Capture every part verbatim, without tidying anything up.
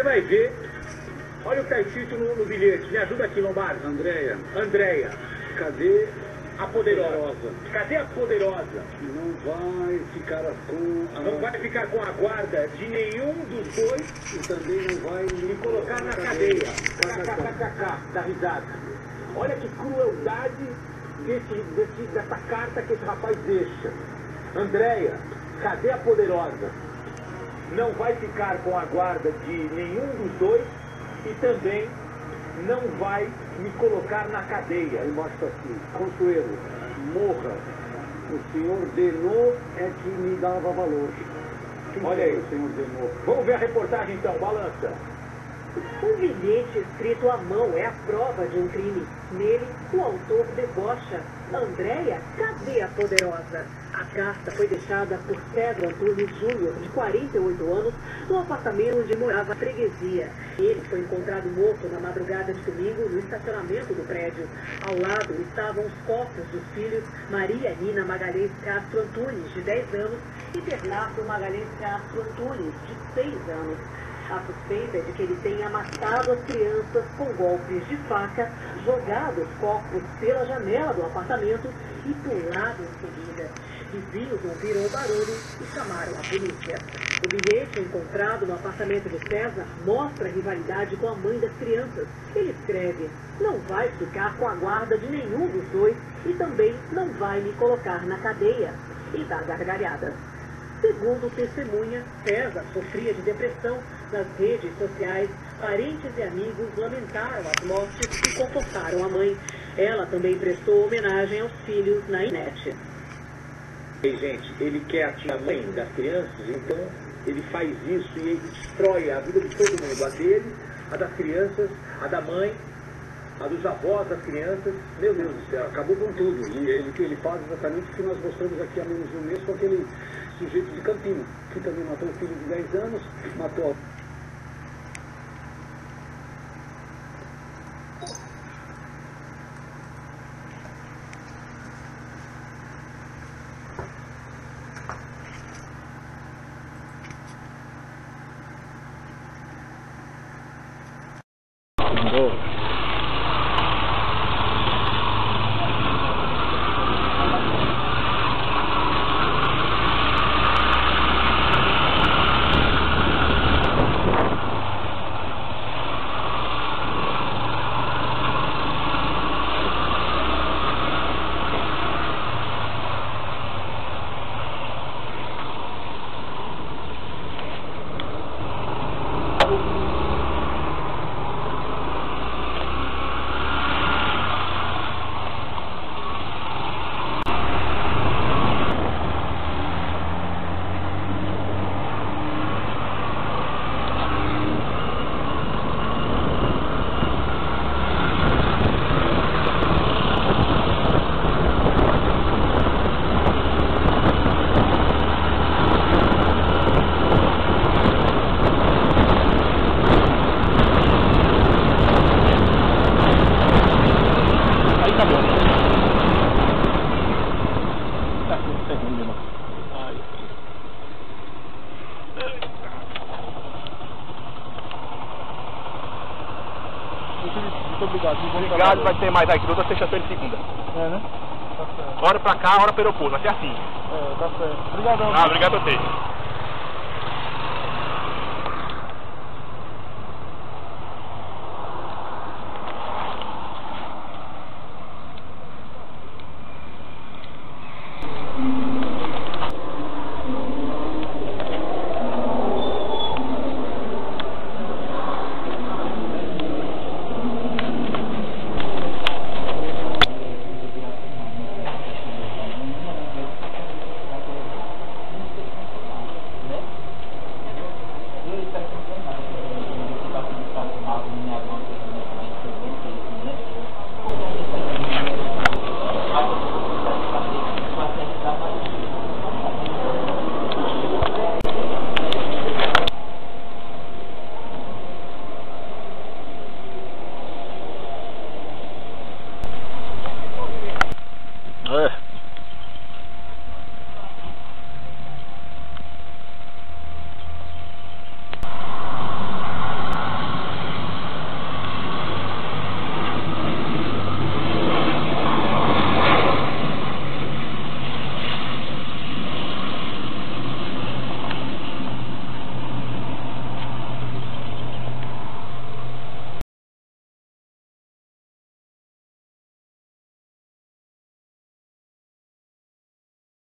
vai ver. Olha o que está escrito no, no bilhete. Me ajuda aqui, Lombardi. Andréia. Andréia. Cadê a poderosa? poderosa? Cadê a poderosa? Não vai ficar com a... Não vai ficar com a guarda de nenhum dos dois e também não vai me colocar na cadeia. Kkkk, da risada. Olha que crueldade desse, desse, dessa carta que esse rapaz deixa. Andréia, cadê a poderosa? Não vai ficar com a guarda de nenhum dos dois e também não vai me colocar na cadeia. Embaixo assim, Consuelo, morra. O senhor Denô é que me dava valor. Quem Olha é aí, o senhor Denô? Vamos ver a reportagem então, balança. Um bilhete escrito à mão é a prova de um crime. Nele, o autor debocha. Andréia, cadê a poderosa? A carta foi deixada por César Antunes Júnior, de quarenta e oito anos, no apartamento onde morava a freguesia. Ele foi encontrado morto na madrugada de domingo no estacionamento do prédio. Ao lado estavam os corpos dos filhos Maria Nina Magalhães Castro Antunes, de dez anos, e Bernardo Magalhães Castro Antunes, de seis anos. A suspeita é de que ele tenha matado as crianças com golpes de faca, jogado os corpos pela janela do apartamento e pulado em seguida. Vizinhos ouviram o barulho e chamaram a polícia. O bilhete encontrado no apartamento de César mostra a rivalidade com a mãe das crianças. Ele escreve: não vai ficar com a guarda de nenhum dos dois e também não vai me colocar na cadeia. E dá gargalhadas. Segundo testemunha, César sofria de depressão. Nas redes sociais, parentes e amigos lamentaram as mortes e confortaram a mãe. Ela também prestou homenagem aos filhos na internet. E, gente, ele quer atirar a mãe das crianças, então ele faz isso e ele destrói a vida de todo mundo. A dele, a das crianças, a da mãe, a dos avós das crianças. Meu Deus do céu, acabou com tudo. E ele, ele faz exatamente o que nós mostramos aqui há menos de um mês com aquele sujeito de Campina, que também matou um filho de dez anos, matou a... Obrigado, vai ter mais aí, toda sexta-feira e segunda. É, né? Tá certo. Hora pra cá, hora pro aeroporto, vai ser assim. É, tá certo. Obrigadão. Ah, obrigado a vocês.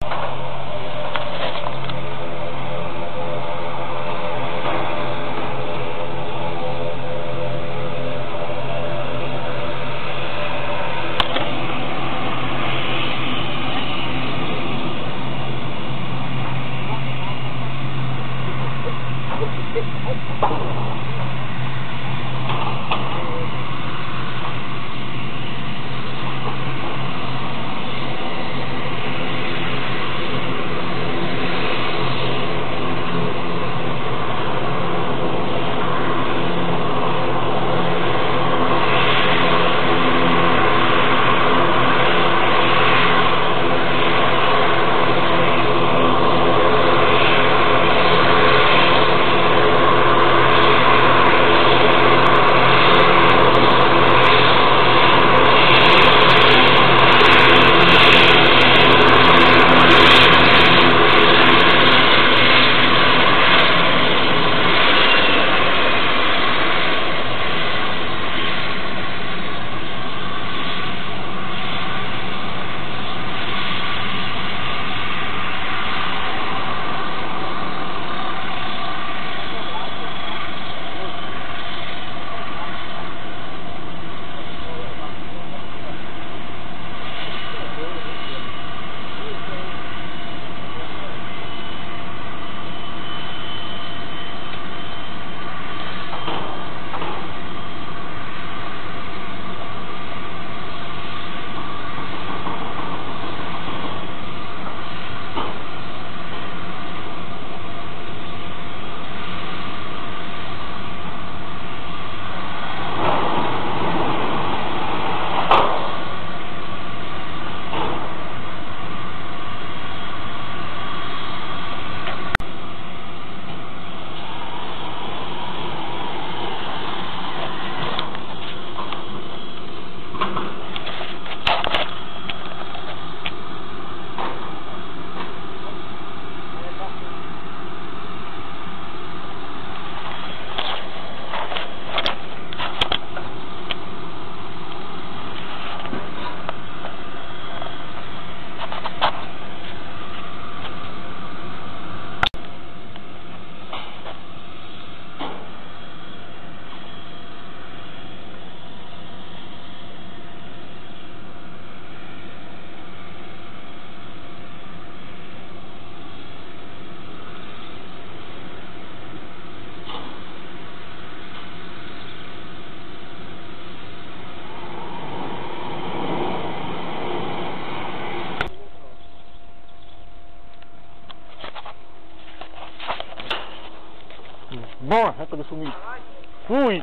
Bom, reta do sumido. Fui.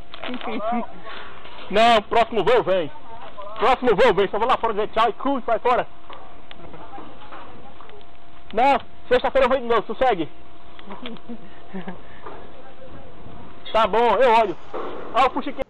Não, próximo voo vem. Próximo voo vem. Só vou lá fora dizer tchau e cu, sai fora. Não, sexta-feira eu vou de novo, sossegue. Tá bom, eu olho. Olha o fuxiquinho.